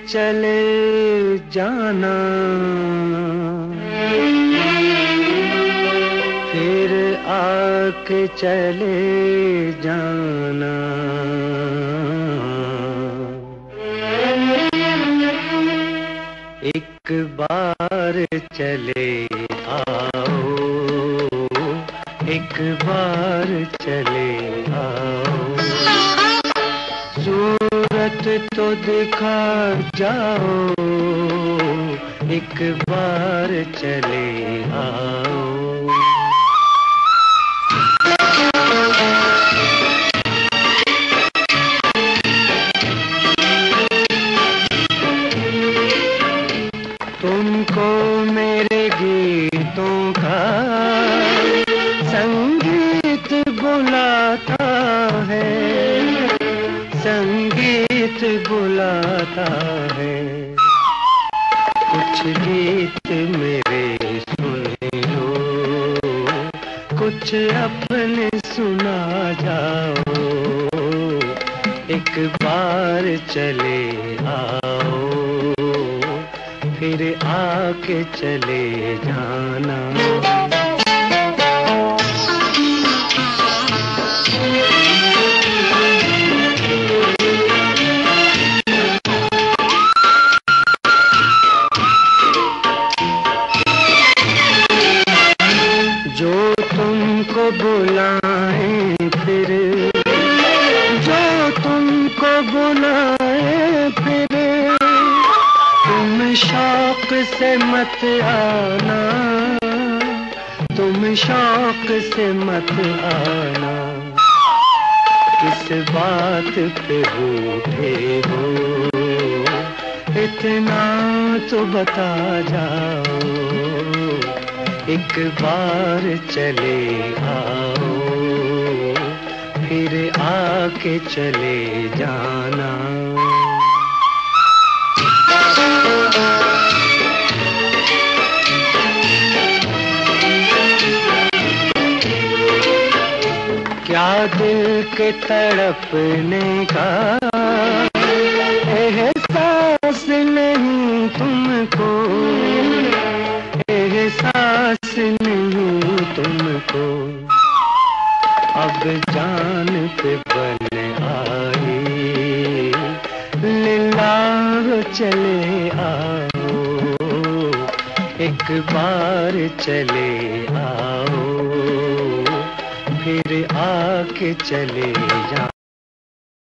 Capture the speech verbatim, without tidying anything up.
चले जाना, फिर आके चले जाना। एक बार चले आओ, एक बार चले आओ, सूरत तो दिखा जाओ, एक बार चले आओ। तुमको मेरे गीतों का संगीत बुलाता है, संगीत बुलाता है। कुछ गीत मेरे सुन लो, कुछ अपने सुना जाओ, एक बार चले आओ, फिर आके चले जाना। जो तुमको बुलाए फिर, जो तुमको बुलाए फिर, तुम शौक से मत आना, तुम शौक से मत आना। किस बात पे रूठे हो, इतना तो बता जाओ, एक बार चले आओ, फिर आके चले जाना। क्या दिल के तड़पने का एहसास नहीं तुमको, एहसास नहीं तुमको। अब जान पे बन आए, लिल्लाह चले आओ, एक बार चले आओ, फिर आके चले जाओ।